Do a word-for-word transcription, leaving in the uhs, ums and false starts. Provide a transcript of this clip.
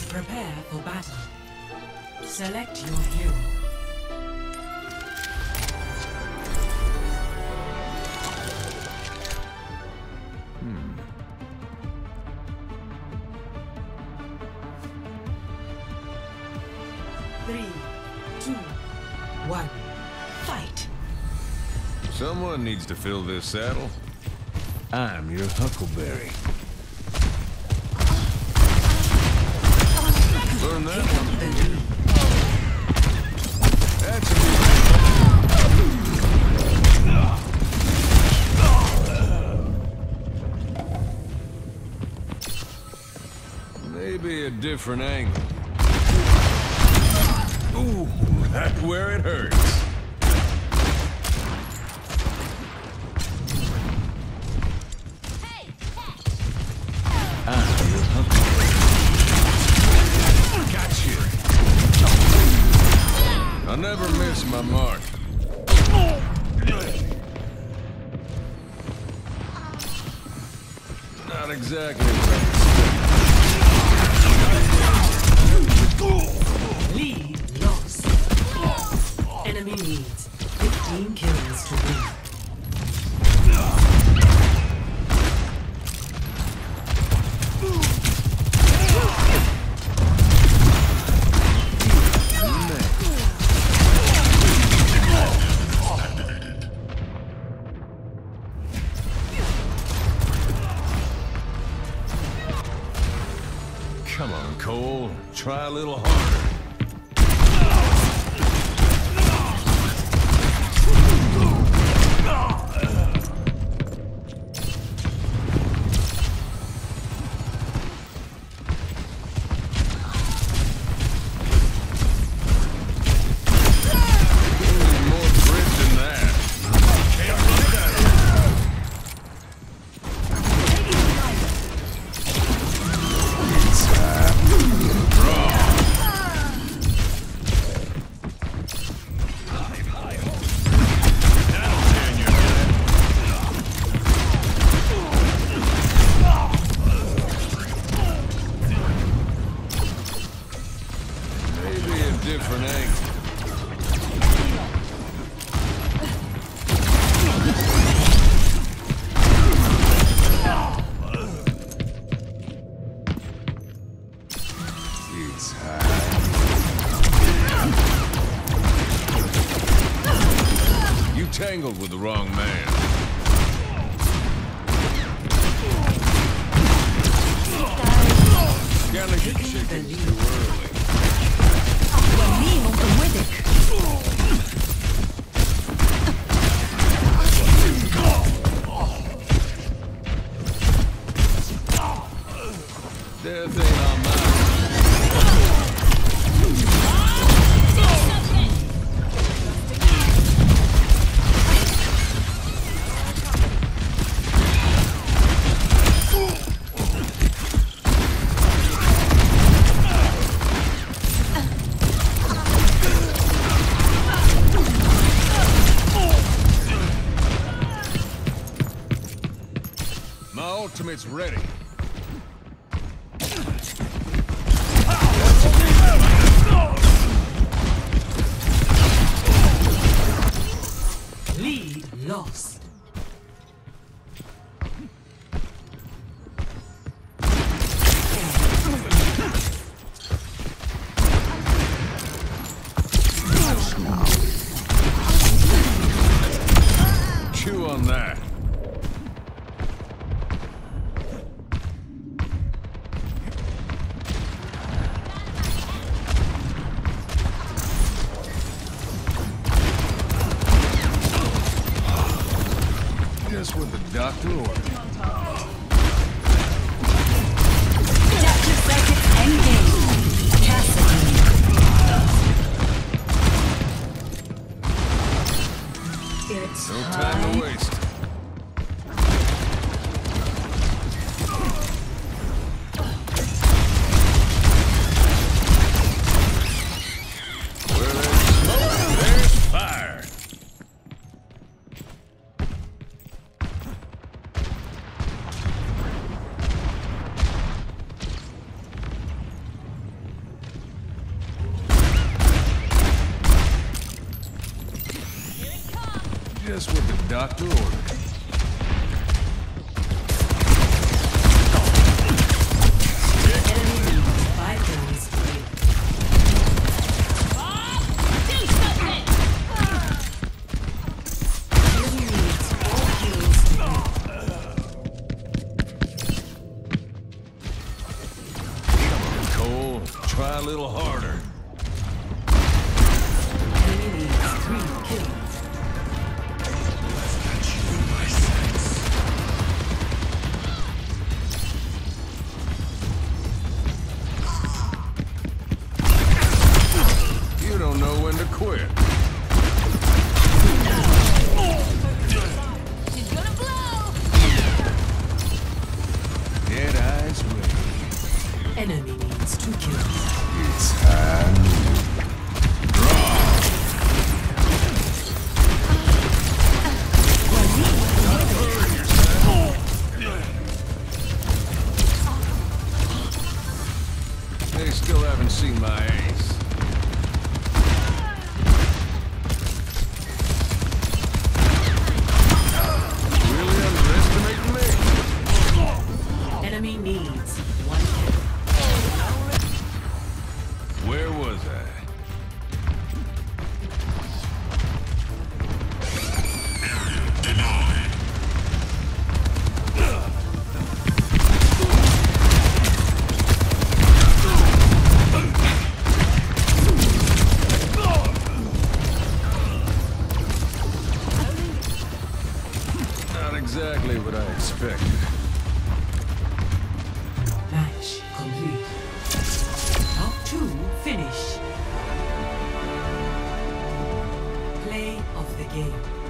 Prepare for battle. Select your hero. Hmm. Three, two, one, fight! Someone needs to fill this saddle. I'm your Huckleberry. Learn that one. That's a maybe a different angle. Ooh, that's where it hurts. I never miss my mark. Not exactly right. Lead lost. Enemy needs fifteen kills to win. Come on, Cole. Try a little harder. More grit than that. Can't run that. Different angle. It's high. You tangled with the wrong man. Gotta get chickens too early. Death ain't on mine. My ultimate's ready. Lead lost. Chew on that. Just what the doctor ordered. Adaptive circuits engaged. Cassidy. It's No time to waste. Where there's smoke, there's fire. Just what the doctor ordered. Enemy leads five kills. Enemy leads four kills. Cole, try a little harder. Enemy leads three kills. You don't know when to quit. She's gonna blow! Dead eyes wait. Enemy needs two kills. It's time. They still haven't seen my ace. Really underestimating me? Enemy needs one kill. Where was I? Not exactly what I expected. Match complete. Top two finish. Play of the game.